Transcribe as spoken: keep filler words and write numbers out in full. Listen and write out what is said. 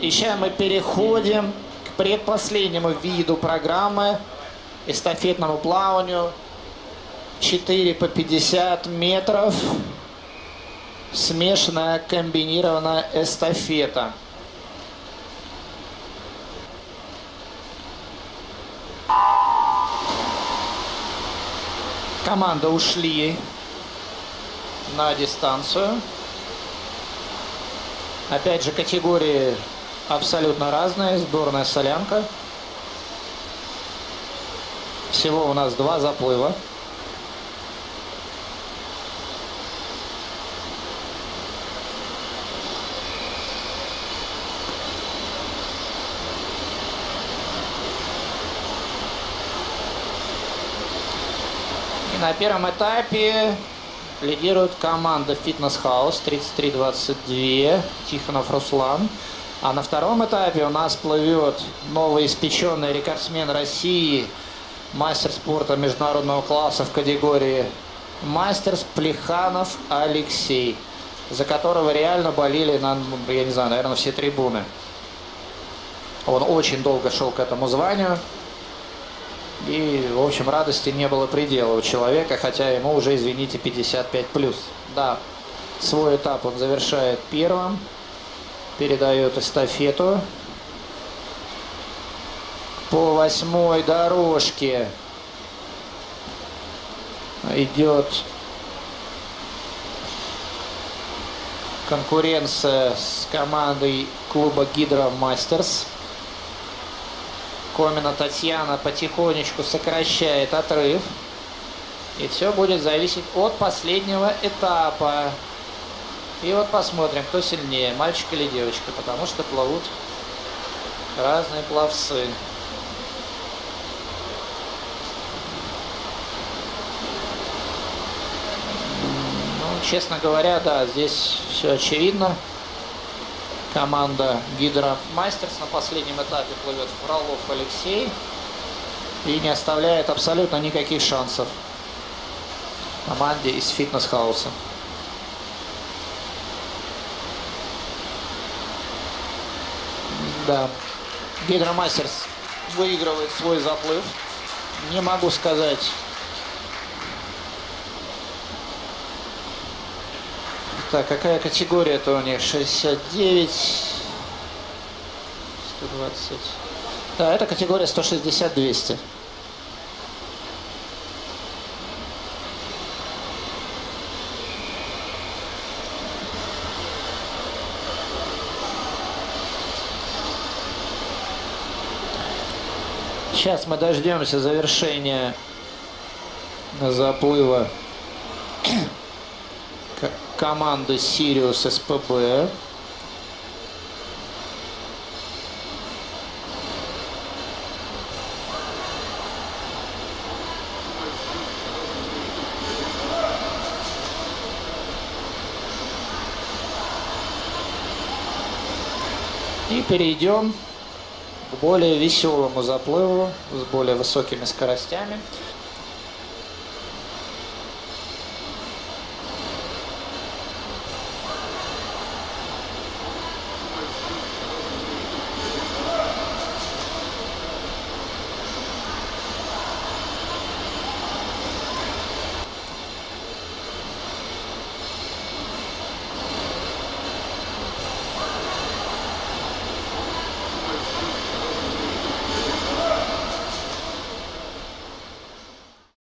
И сейчас мы переходим к предпоследнему виду программы, эстафетному плаванию. четыре по пятьдесят метров. Смешанная комбинированная эстафета. Команда ушли на дистанцию. Опять же, категории абсолютно разные. Сборная солянка. Всего у нас два заплыва. И на первом этапе лидирует команда Fitness House тридцать три двадцать два, Тихонов Руслан. А на втором этапе у нас плывет новоиспеченный рекордсмен России, мастер спорта международного класса в категории мастерс Плеханов Алексей, за которого реально болели, на, я не знаю, наверное, все трибуны. Он очень долго шел к этому званию. И, в общем, радости не было предела у человека, хотя ему уже, извините, пятьдесят пять плюс. Да, свой этап он завершает первым, передает эстафету. По восьмой дорожке идет конкуренция с командой клуба Гидро Мастерс. Комина Татьяна потихонечку сокращает отрыв. И все будет зависеть от последнего этапа. И вот посмотрим, кто сильнее, мальчик или девочка, потому что плывут разные пловцы. Ну, честно говоря, да, здесь все очевидно. Команда Гидро Мастерс на последнем этапе плывет Фролов Алексей и не оставляет абсолютно никаких шансов команде из Fitness House. Да, Гидро Мастерс выигрывает свой заплыв. Не могу сказать. Так, какая категория-то у них? шестьдесят девять, сто двадцать. Да, это категория сто шестьдесят двести. Сейчас мы дождемся завершения заплыва команды Сириус СПБ. И перейдем к более веселому заплыву с более высокими скоростями.